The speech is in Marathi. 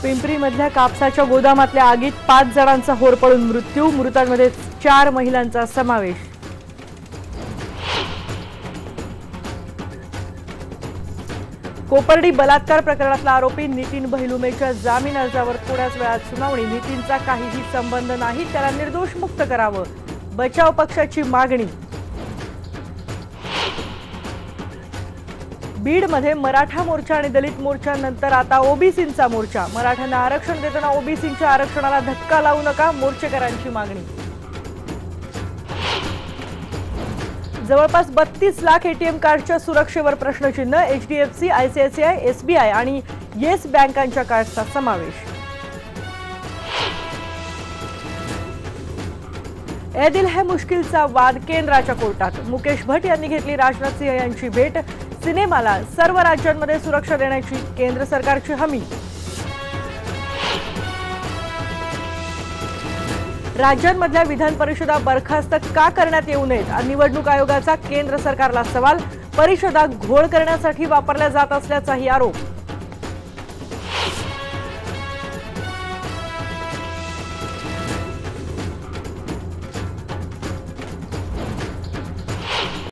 पिंपरीमधल्या कापसाच्या गोदामातल्या आगीत 5 जणांचा होरपळून मृत्यू, मृतांमध्ये 4 महिलांचा समावेश। कोपर्डी बलात्कार प्रकरणातला आरोपी नितीन बहिलुमेच्या जामीन अर्जावर थोड्याच वेळात सुनावणी। नितीनचा काहीही संबंध नाही, त्याला निर्दोष मुक्त करावं, बचाव पक्षाची मागणी। बीडमध्ये मराठा मोर्चा आणि दलित मोर्चानंतर आता ओबीसींचा मोर्चा। मराठ्यांना आरक्षण देताना ओबीसींच्या आरक्षणाला धक्का लावू नका, मोर्चेकरांची मागणी। जवळपास 32 लाख एटीएम कार्डच्या सुरक्षेवर प्रश्नचिन्ह। एचडीएफसी, आयसीआयसीआय, एसबीआय आणि येस बँकांच्या कार्डचा समावेश। ए दिल है मुश्किलचा वाद केंद्राच्या कोर्टात। मुकेश भट्ट यांनी घेतली राजनाथ सिंह यांची भेट। सिनेमाला सर्व राज्यांमध्ये सुरक्षा देण्याची केंद्र सरकारची हमी। राज्यांमधल्या विधान परिषदा बरखास्त का करण्यात येऊ नयेत? निवडणूक आयोगाचा केंद्र सरकारला सवाल। परिषदा घोळ करण्यासाठी वापरल्या जात असल्याचाही आरोप।